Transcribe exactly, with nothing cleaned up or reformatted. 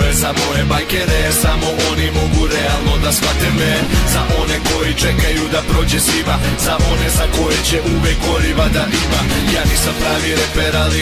je za moje bajkere, samo oni mogu realno da shvate me. Za one koji čekaju da prođe zima, za one za koje će uvek goriva da ima. Ja nisam pravi reper, ali